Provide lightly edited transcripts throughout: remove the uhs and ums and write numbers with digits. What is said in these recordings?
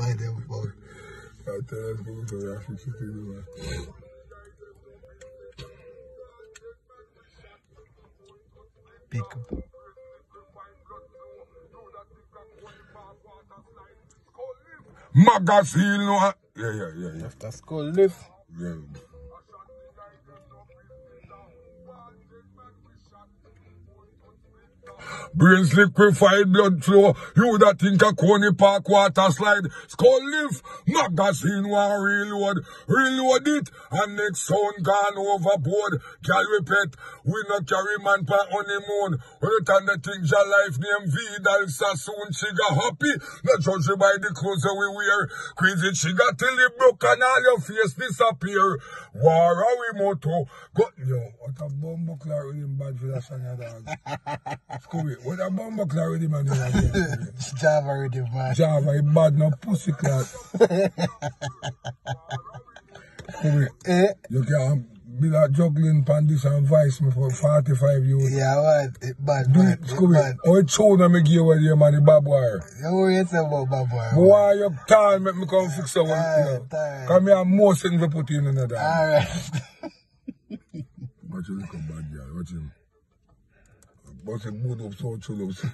buy them for. I tell us go to the 60 Pick up. Magazine, no? Yeah. After school lift. Yeah. Brains liquefied blood flow. You that think a Coney Park water slide. Skull lift. Magazine one reload. Reload it. And next sound gone overboard. Can repeat. We not carry man per honeymoon. When you turn the things your life name Vidal Sassoon. She got happy. Not judge you by the clothes that we wear. Crazy she got till you broke and all your face disappear. War are we motto. Go. Yo, what a bumbo clock with him bad for that song dog. Scooby. What a bomb clock with him and Java with him, man. Java, he bad no pussy clock. You can't be that juggling pan this and vice me for 45 years. Yeah, what? Bad. Scooby, how tune I make you with you man the barbed wire? You ain't say about barbed wire. Why you time make me come fix that one? Because me have more things to put in that. Alright. But you look a bad guy, watch him. But it's good up so true. Let's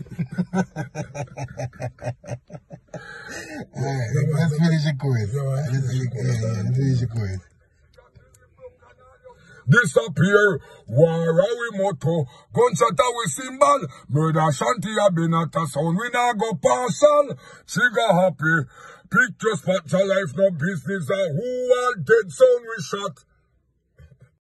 finish the quiz. Let's finish the quiz. Disappear, war we motto, gunshot we symbol, murder shanty a been at a sound, we now go partial, she got happy, picture spot your life no business, who are dead sound we shot.